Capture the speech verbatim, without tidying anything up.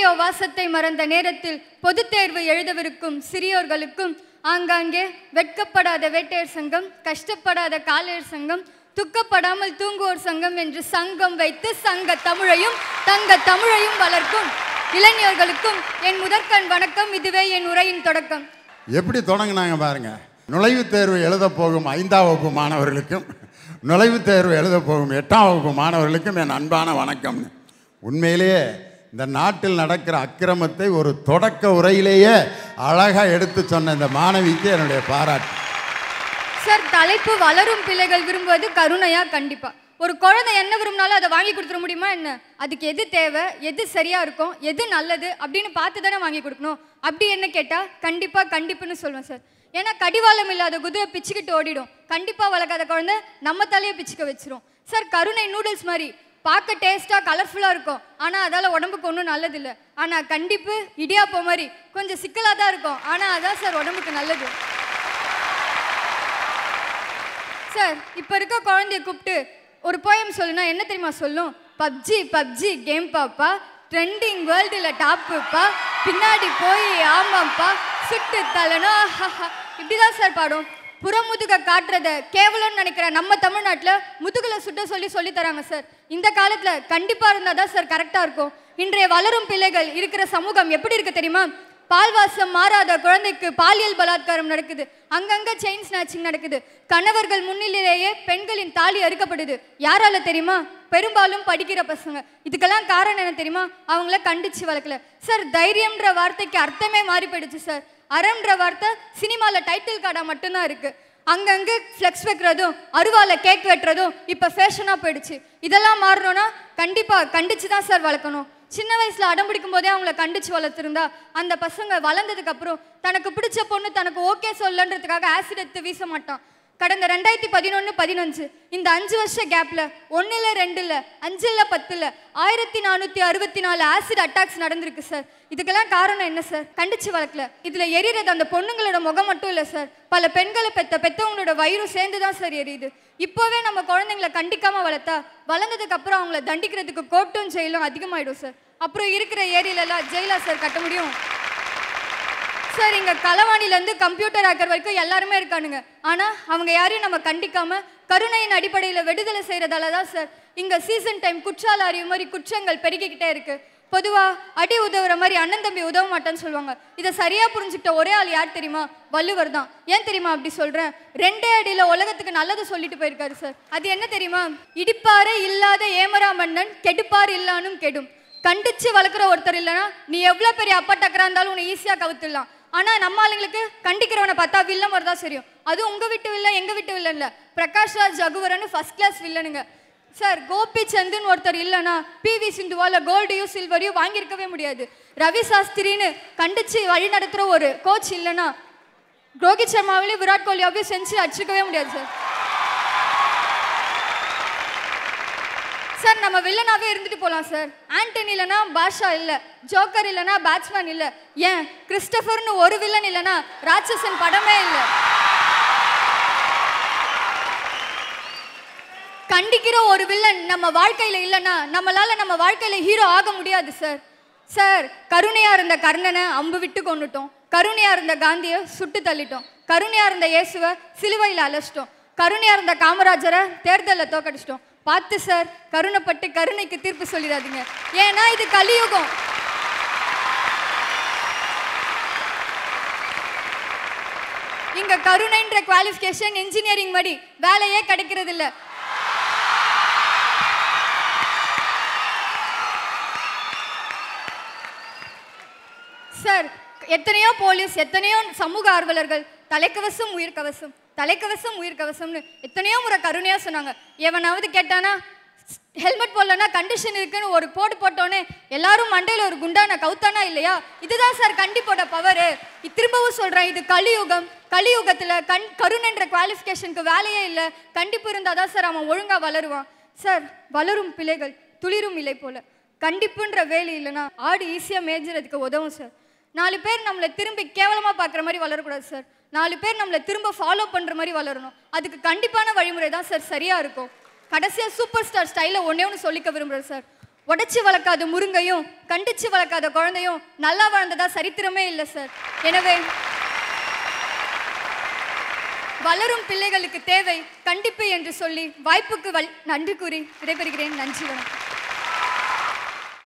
Video வாசத்தை மறந்த நேரத்தில் பொது தேர்வு எழுதவிருக்கும் சிறியோர்களுக்கும் ஆங்காங்கே வெட்கப்படாத வேட்டையர் சங்கம், கஷ்டப்படாத காளையர் சங்கம், துக்கப்படாமல் தூங்குவோர் சங்கம் என்று சங்கம் வைத்து சங்க தமிழையும் தங்க தமிழையும் வளர்க்கும் இளைஞர்களுக்கும் என் முதற்கண் வணக்கம். இதுவே என் உரையின் தொடக்கம். எப்படி தொடங்கினாங்க பாருங்க. நுழைவுத் தேர்வு எழுத போகும் ஐந்தாம் வகுப்பு மாணவர்களுக்கும் நுழைவுத் தேர்வு எழுத போகும் எட்டாம் வகுப்பு மாணவர்களுக்கும் என் அன்பான வணக்கம். உண்மையிலேயே இந்த நாட்டில் நடக்கிற அக்கிரமத்தை ஒரு தொடக்க உரையிலேயே அழகாக எடுத்து சொன்ன இந்த மாணவிக்கு என்னுடைய பாராட்டு. சார், தலைப்பு வளரும் பிள்ளைகள் விரும்புவது கருணையா? கண்டிப்பா. ஒரு குழந்தை என்ன விரும்பினாலும் அதை வாங்கி கொடுத்துட முடியுமா என்ன? அதுக்கு எது தேவை, எது சரியா இருக்கும், எது நல்லது அப்படின்னு பார்த்து தானே வாங்கி கொடுக்கணும். அப்படி என்ன கேட்டா கண்டிப்பா கண்டிப்புன்னு சொல்லுவேன் சார். ஏன்னா கடிவாளம் இல்லாத குதிரை பிச்சுக்கிட்டு ஓடிடும். கண்டிப்பா வளர்க்காத குழந்தை நம்ம தலையை பிச்சுக்க வச்சிரும் சார். கருணை நூடுல்ஸ் மாதிரி பார்க்க டேஸ்டா கலர்ஃபுல்லா இருக்கும், ஆனா அதால உடம்புக்கு ஒன்றும் நல்லது இல்லை. ஆனா கண்டிப்பு இடியாப்போ மாதிரி கொஞ்சம் சிக்கலா தான் இருக்கும், ஆனா அதான் சார் உடம்புக்கு நல்லது. சார், இப்ப இருக்க குழந்தைய கூப்பிட்டு ஒரு போயம் சொல்லுனா என்ன தெரியுமா சொல்லும்? பப்ஜி பப்ஜி கேம் பாப்பா, ட்ரெண்டிங் வேர்ல்டுல டாப்புப்பா, பின்னாடி போய் ஆமாப்பா சுட்டு தலனா இப்படிதான் சார் பாடும். புறமுதுக காட்டுறத கேவலம்னு நினைக்கிற நம்ம தமிழ்நாட்டில் முதுகுல சுட்ட சொல்லி சொல்லி தராங்க சார். இந்த காலத்துல கண்டிப்பா இருந்தாதான் சார் கரெக்டா இருக்கும். இன்றைய வளரும் பிள்ளைகள் இருக்கிற சமூகம் எப்படி இருக்கு தெரியுமா? பால்வாசம் மாறாத குழந்தைக்கு பாலியல் பலாத்காரம் நடக்குது, அங்கங்க செயின் ஸ்நாச்சிங் நடக்குது, கணவர்கள் முன்னிலேயே பெண்களின் தாலி அறுக்கப்படுது. யாரால தெரியுமா? பெரும்பாலும் படிக்கிற பசங்க. இதுக்கெல்லாம் காரணம் என்ன தெரியுமா? அவங்கள கண்டிச்சு வளர்க்கல சார். தைரியம்ன்ற வார்த்தைக்கு அர்த்தமே மாறி போயிடுச்சு சார். அறம்ன்ற வார்த்தை சினிமால டைட்டில் கார்டா மட்டும்தான் இருக்கு. அங்கங்க ஃப்ளெக்ஸ் வைக்கிறதும் அருவால கேக் வெட்டுறதும் இப்ப ஃபேஷனா போயிடுச்சு. இதெல்லாம் மாறணும்னா கண்டிப்பா கண்டிச்சு தான் சார் வளர்க்கணும். சின்ன வயசுல அடம் பிடிக்கும் போதே அவங்கள கண்டிச்சு வளர்த்துருந்தா அந்த பசங்க வளர்ந்ததுக்கு அப்புறம் தனக்கு பிடிச்ச பொண்ணு தனக்கு ஓகே சொல்லன்றதுக்காக ஆசிட் எடுத்து வீச மாட்டான். கடந்த ரெண்டாயிரத்தி பதினொன்னு பதினஞ்சு இந்த அஞ்சு வருஷ கேப்ல ஒன்னுல ரெண்டுல அஞ்சுல பத்துல ஆயிரத்தி நானூத்தி அறுபத்தி நாலு ஆசிட் அட்டாக்ஸ் நடந்திருக்கு சார். இதுக்கெல்லாம் காரணம் என்ன சார்? கண்டிச்சு வளர்க்கல. இதுல எரியறது அந்த பொண்ணுங்களோட முகம் மட்டும் இல்ல சார், பல பெண்களை பெத்த பெத்தவங்களோட வயிறும் சேர்ந்துதான் சார் எரியுது. இப்போவே நம்ம குழந்தைங்களை கண்டிக்காம வளர்த்தா வளர்ந்ததுக்கு அப்புறம் அவங்கள தண்டிக்கிறதுக்கு கோர்ட்டும் ஜெயிலும் அதிகமாயிடும் சார். அப்புறம் இருக்கிற ஏரியில எல்லாம் ஜெயிலா சார் கட்ட முடியும் சார். இங்க களவாணிலேருந்து கம்ப்யூட்டர் ஹேக்கர் வரைக்கும் எல்லாருமே இருக்கானுங்க. ஆனா அவங்க யாரையும் நம்ம கண்டிக்காம கருணையின் அடிப்படையில் விடுதலை செய்யறதால தான் சார் இங்க சீசன் டைம் குற்றால அறிவு மாதிரி குற்றங்கள் பெருகிக்கிட்டே இருக்கு. பொதுவா அடி உதவுற மாதிரி அண்ணன் தம்பி உதவ மாட்டேன்னு சொல்லுவாங்க. இதை சரியா புரிஞ்சுக்கிட்ட ஒரே ஆள் யார் தெரியுமா? வள்ளுவர் தான். ஏன் தெரியுமா அப்படி சொல்றேன்? ரெண்டே அடியில உலகத்துக்கு நல்லது சொல்லிட்டு போயிருக்காரு சார். அது என்ன தெரியுமா? இடிப்பாரே இல்லாத ஏமரா மன்னன் கெடுப்பார் இல்லானும் கெடும். கண்டிச்சு வளர்க்குற ஒருத்தர் இல்லைன்னா நீ எவ்வளவு பெரிய அப்பா டக்கரா இருந்தாலும் உன்னை ஈஸியா கவுத்துடலாம். ஆனா நம்ம ஆளுங்களுக்கு கண்டிக்கிறவனை பார்த்தா வில்லம் வரதான் தெரியும். அது உங்க வீட்டு வில்ல எங்க வீட்டு வில்ல இல்ல, பிரகாஷ் ராஜ் ஜகுவரன் ஃபர்ஸ்ட் கிளாஸ் வில்லனுங்க சார். கோபி சந்துன்னு ஒருத்தர் இல்லைன்னா பிவி சிந்துவால கோல்டையும் சில்வரையும் வாங்கியிருக்கவே முடியாது. ரவி சாஸ்திரின்னு கண்டிச்சு வழி நடத்துற ஒரு கோச் இல்லைன்னா ரோஹித் சர்மாவிலையும் விராட் கோலியாவையும் செஞ்சு அடிச்சுக்கவே முடியாது சார். சார், நம்ம வில்லனாவே இருந்துட்டு போலாம் சார். ஆண்டனி இல்லைனா பாஷா இல்ல, ஜோக்கர் இல்லைனா பேட்ஸ்மேன் இல்ல, ஏன் கிறிஸ்டபர்னு ஒரு வில்லன் இல்லைனா ராட்சசன் படமே இல்லை. கண்டிக்கிற ஒரு வில்லன் நம்ம வாழ்க்கையில இல்லைன்னா நம்மளால நம்ம வாழ்க்கையில ஹீரோ ஆக முடியாது சார். சார், கருணையா இருந்த கர்ணனை அம்பு விட்டு கொண்டுட்டோம், கருணையா இருந்த காந்தியை சுட்டு தள்ளிட்டோம், கருணையா இருந்த இயேசுவை சிலுவையில் அழைச்சிட்டோம், கருணையா இருந்த காமராஜரை தேர்தலில் தோக்கடிச்சிட்டோம். பார்த்து சார், கருணைப்பட்டு கருணைக்கு தீர்ப்பு சொல்லிடாதீங்க. ஏன்னா இது கலியுகம். இங்க கருணைன்ற குவாலிஃபிகேஷன் இன்ஜினியரிங் மாதிரி வேலையே கிடைக்கிறது இல்ல சார். எத்தனையோ போலீஸ், எத்தனையோ சமூக ஆர்வலர்கள் தலைக்கவசம் உயிர் கவசம் தலைக்கவசம் உயிர் கவசம்னு எத்தனையோ முறை கருணையா சொன்னாங்க. எவனாவது கேட்டானா ஹெல்மெட் போடலன்னா கண்டிஷன் இருக்குன்னு ஒரு போட்டு போட்டோன்னே எல்லாரும் மண்டையில் ஒரு குண்டான கவுத்தானா இல்லையா? இதுதான் சார் கண்டிப்போட பவரு. திரும்பவும் சொல்றேன், இது கலியுகம். கலியுகத்துல கண் கருணைன்ற குவாலிஃபிகேஷனுக்கு வேலையே இல்லை. கண்டிப்பு இருந்தாதான் சார் அவன் ஒழுங்கா வளருவான் சார். வளரும் பிள்ளைகள் துளிரும் இலை போல. கண்டிப்புன்ற வேலை இல்லைன்னா ஆடு ஈஸியா மேய்ஞ்சறதுக்கு உதவும் சார். நாலு பேர் நம்மளை திரும்பி கேவலமா பார்க்குற மாதிரி வளரக்கூடாது சார். நாலு பேர் நம்மளை திரும்ப ஃபாலோ பண்ற மாதிரி வளரணும். அதுக்கு கண்டிப்பான வழிமுறை தான் சார் சரியா இருக்கும். கடைசியா சூப்பர் ஸ்டார் ஸ்டைல ஒன்னே ஒன்று சொல்லிக்க விரும்புகிறேன் சார். உடைச்சு வளர்க்காத முருங்கையும் கண்டிச்சு வளர்க்காத குழந்தையும் நல்லா வாழ்ந்ததா சரித்திரமே இல்லை சார். எனவே வளரும் பிள்ளைகளுக்கு தேவை கண்டிப்பு என்று சொல்லி வாய்ப்புக்கு நன்றி கூறி விடைபெறுகிறேன். நன்றி, வணக்கம்.